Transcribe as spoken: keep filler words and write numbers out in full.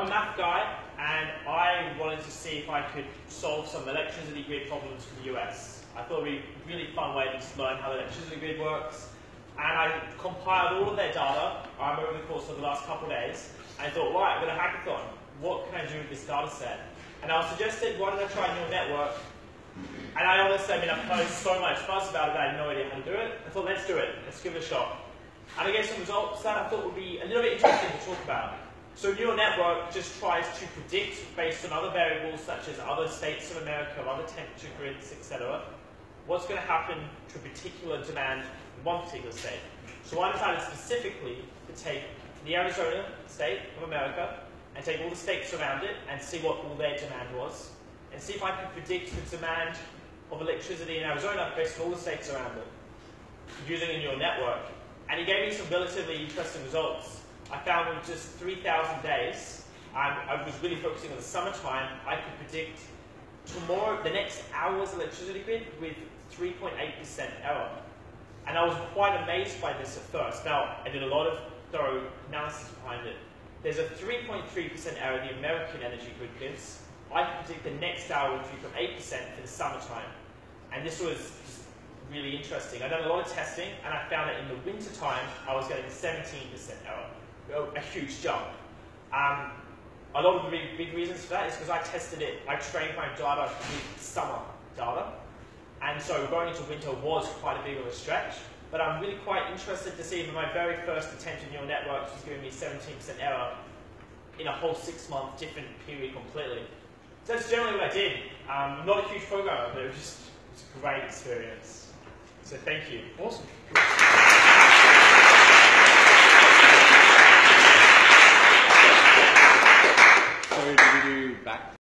math guy, and I wanted to see if I could solve some electricity grid problems for the U S. I thought it would be a really fun way to just learn how the electricity grid works. And I compiled all of their data um, over the course of the last couple of days. And I thought, right, I've got a hackathon. What can I do with this data set? And I was suggested, why don't I try neural network? And I honestly, I mean, I've heard so much fuss about it, I had no idea how to do it. I thought, let's do it. Let's give it a shot. And I gave some results that I thought would be a little bit interesting to talk about. So neural network just tries to predict, based on other variables such as other states of America, other temperature grids, et cetera, what's going to happen to a particular demand in one particular state. So I decided specifically to take the Arizona state of America and take all the states around it and see what all their demand was, and see if I could predict the demand of electricity in Arizona based on all the states around it, using a neural network. And he gave me some relatively interesting results. I found in just three thousand days, um, I was really focusing on the summertime, I could predict tomorrow, the next hour's electricity grid with three point eight percent error. And I was quite amazed by this at first. Now, I did a lot of thorough analysis behind it. There's a three point three percent error the American energy grid gives. I could predict the next hour with three point eight percent for the summertime. And this was just really interesting. I've done a lot of testing, and I found that in the winter time, I was getting seventeen percent error, a huge jump. Um, a lot of the big, big reasons for that is because I tested it, I trained my data with summer data, and so going into winter was quite a big of a stretch. But I'm really quite interested to see if my very first attempt at neural networks was giving me seventeen percent error in a whole six-month different period completely. So that's generally what I did. Um, I'm not a huge programmer, but it was just it was a great experience. So thank you. Awesome.